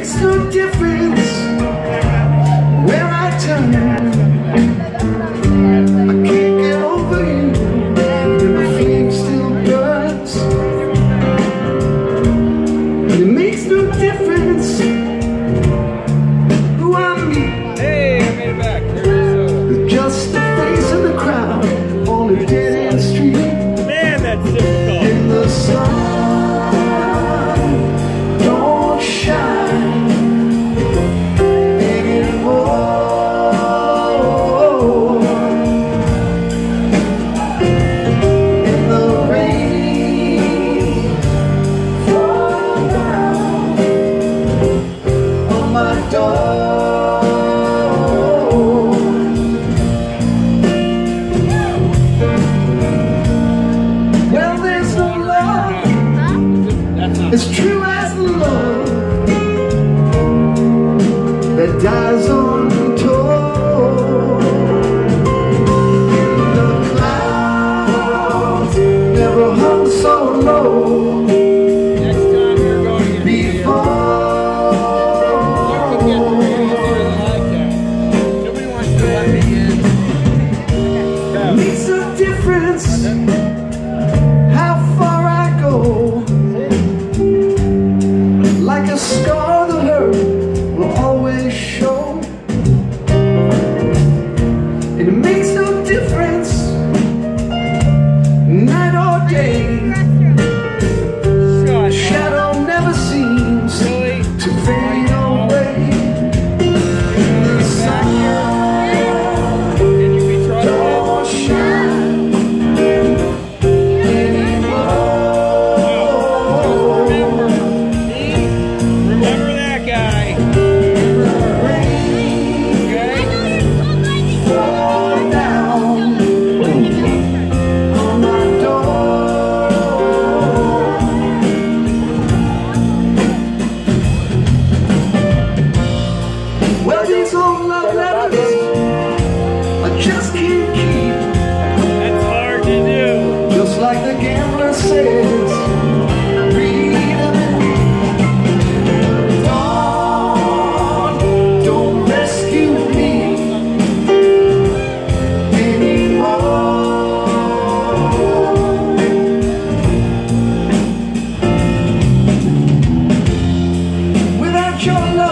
makes no difference where I turn. I can't get over you, and the flame still burns. And it makes no difference who I meet. Hey, I made it back. Just a face in the crowd on a dead-end street. Man, that's difficult. In the sun. As true as the love that dies untold. In the clouds never hung so low. Next time you're going to before. You can get crazier than I can. Nobody wants to let me in. It makes no difference how far I go. Like a scar, the hurt will always show. And it makes no difference, night or day. The shadow never seems to fade away. The sun don't shine anymore. Remember that guy. Okay? Fall down on my door. Well, these old love letters I just can't keep. That's hard to do. Just like the gambler says, read them and weep. Don't rescue me anymore. Without your love